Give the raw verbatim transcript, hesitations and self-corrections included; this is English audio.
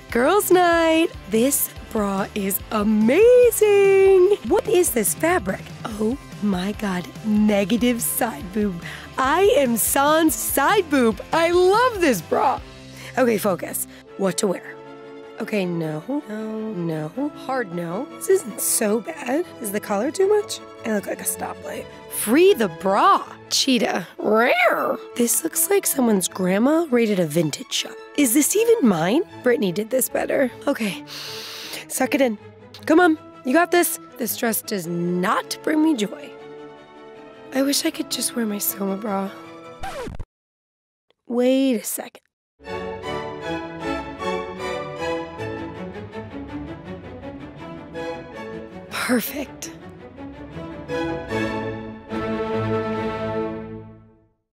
Girls' night. This bra is amazing. What is this fabric? Oh my God, negative side boob. I am sans side boob. I love this bra. Okay, focus. What to wear? Okay, no, no, no, hard no. This isn't so bad. Is the color too much? I look like a stoplight. Free the bra. Cheetah. Rare. This looks like someone's grandma raided a vintage shop. Is this even mine? Brittany did this better. Okay, suck it in. Come on, you got this. This dress does not bring me joy. I wish I could just wear my Soma bra. Wait a second. Perfect.